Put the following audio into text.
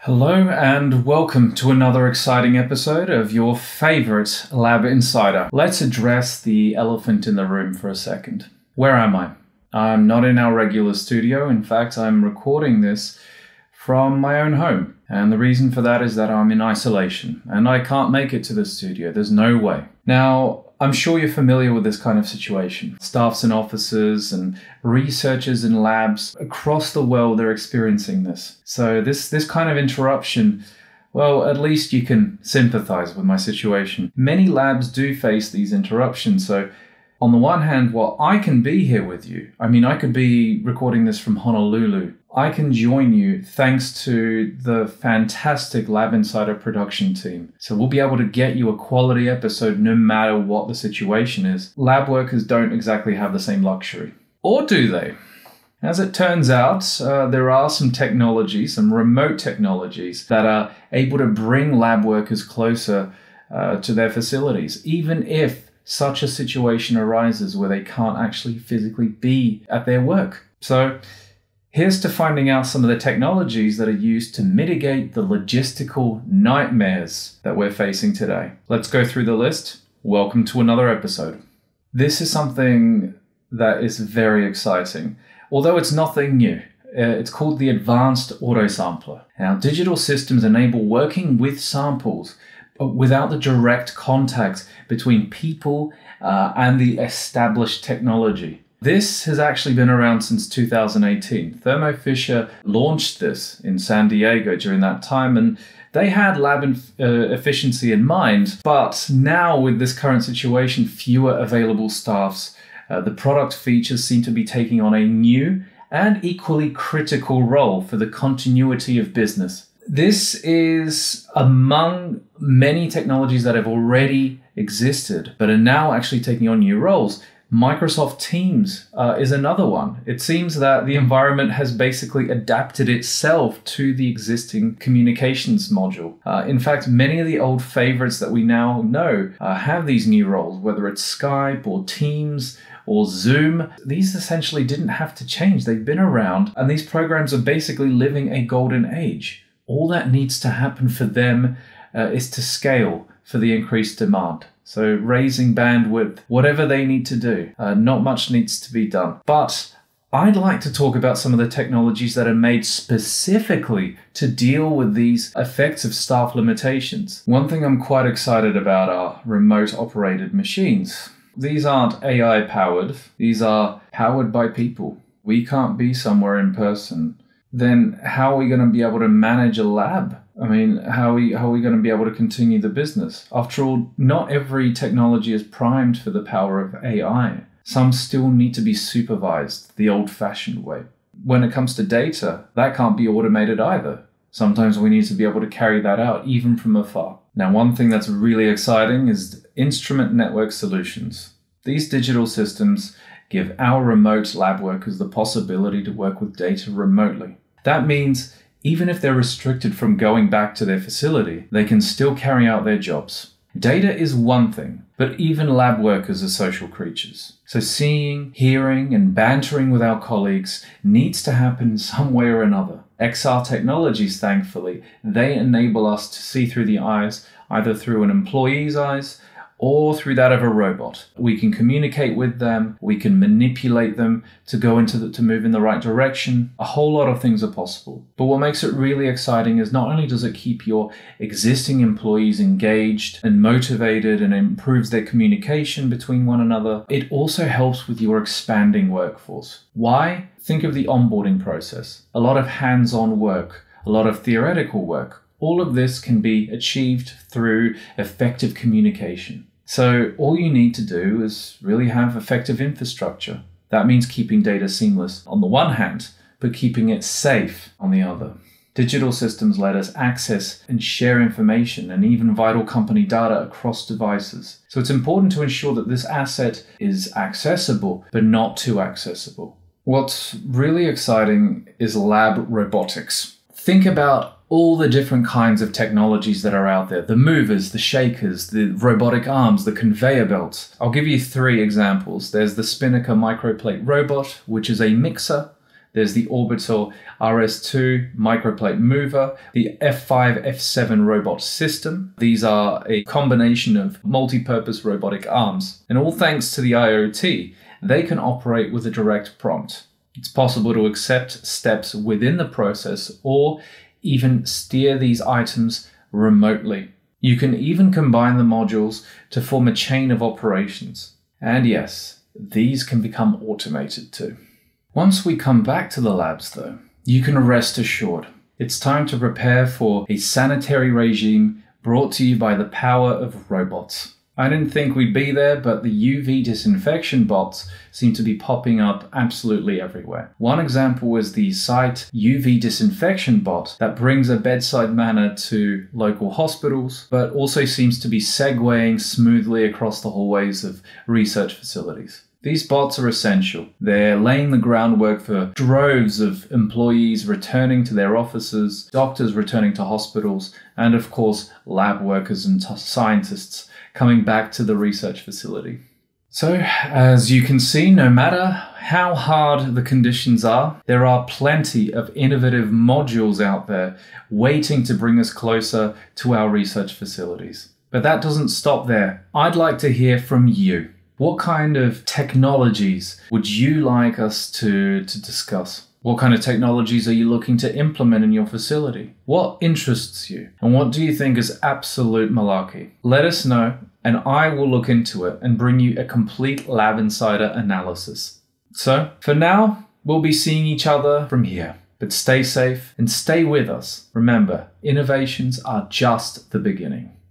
Hello and welcome to another exciting episode of your favorite Lab Insider. Let's address the elephant in the room for a second. Where am I? I'm not in our regular studio. In fact, I'm recording this from my own home. And the reason for that is that I'm in isolation and I can't make it to the studio. There's no way. Now, I'm sure you're familiar with this kind of situation. Staffs in offices and researchers in labs across the world are experiencing this. So this kind of interruption, well, at least you can sympathize with my situation. Many labs do face these interruptions. So on the one hand, while I can be here with you, I could be recording this from Honolulu. I can join you thanks to the fantastic Lab Insider production team. So we'll be able to get you a quality episode no matter what the situation is. Lab workers don't exactly have the same luxury. Or do they? As it turns out, there are some technologies, some remote technologies that are able to bring lab workers closer to their facilities, even if such a situation arises where they can't actually physically be at their work. So here's to finding out some of the technologies that are used to mitigate the logistical nightmares that we're facing today. Let's go through the list. Welcome to another episode. This is something that is very exciting, although it's nothing new. It's called the Advanced Autosampler. Now, digital systems enable working with samples without the direct contact between people and the established technology. This has actually been around since 2018. Thermo Fisher launched this in San Diego during that time, and they had lab efficiency in mind. But now with this current situation, fewer available staffs, the product features seem to be taking on a new and equally critical role for the continuity of business. This is among many technologies that have already existed, but are now actually taking on new roles. Microsoft Teams is another one. It seems that the environment has basically adapted itself to the existing communications module. In fact, many of the old favorites that we now know have these new roles, whether it's Skype or Teams or Zoom. These essentially didn't have to change. They've been around, and these programs are basically living a golden age. All that needs to happen for them is to scale for the increased demand. So raising bandwidth, whatever they need to do, not much needs to be done. But I'd like to talk about some of the technologies that are made specifically to deal with these effects of staff limitations. One thing I'm quite excited about are remote operated machines. These aren't AI powered, these are powered by people. We can't be somewhere in person. Then how are we going to be able to manage a lab? How are we going to be able to continue the business? After all, not every technology is primed for the power of AI. Some still need to be supervised the old-fashioned way. When it comes to data, that can't be automated either. Sometimes we need to be able to carry that out even from afar. Now, one thing that's really exciting is instrument network solutions. These digital systems give our remote lab workers the possibility to work with data remotely. That means even if they're restricted from going back to their facility, they can still carry out their jobs. Data is one thing, but even lab workers are social creatures. So seeing, hearing, and bantering with our colleagues needs to happen some way or another. XR technologies, thankfully, they enable us to see through the eyes, either through an employee's eyes or through that of a robot. We can communicate with them, we can manipulate them to move in the right direction. A whole lot of things are possible. But what makes it really exciting is not only does it keep your existing employees engaged and motivated and improves their communication between one another, it also helps with your expanding workforce. Why? Think of the onboarding process. A lot of hands-on work, a lot of theoretical work. All of this can be achieved through effective communication. So all you need to do is really have effective infrastructure. That means keeping data seamless on the one hand, but keeping it safe on the other. Digital systems let us access and share information and even vital company data across devices. So it's important to ensure that this asset is accessible, but not too accessible. What's really exciting is lab robotics. Think about all the different kinds of technologies that are out there. The movers, the shakers, the robotic arms, the conveyor belts. I'll give you 3 examples. There's the Spinnaker microplate robot, which is a mixer There's the Orbital RS2 microplate mover, the F5, F7 robot system. These are a combination of multi-purpose robotic arms. And all thanks to the IoT, they can operate with a direct prompt. It's possible to accept steps within the process or even steer these items remotely. You can even combine the modules to form a chain of operations. And yes, these can become automated too. Once we come back to the labs though, you can rest assured. It's time to prepare for a sanitary regime brought to you by the power of robots. I didn't think we'd be there, but the UV disinfection bots seem to be popping up absolutely everywhere. One example was the Site UV disinfection bot that brings a bedside manner to local hospitals, but also seems to be segueing smoothly across the hallways of research facilities. These bots are essential. They're laying the groundwork for droves of employees returning to their offices, doctors returning to hospitals, and of course, lab workers and scientists coming back to the research facility. So, as you can see, no matter how hard the conditions are, there are plenty of innovative modules out there waiting to bring us closer to our research facilities. But that doesn't stop there. I'd like to hear from you. What kind of technologies would you like us to discuss? What kind of technologies are you looking to implement in your facility? What interests you? And what do you think is absolute malarkey? Let us know, and I will look into it and bring you a complete Lab Insider analysis. So, for now, we'll be seeing each other from here. But stay safe and stay with us. Remember, innovations are just the beginning.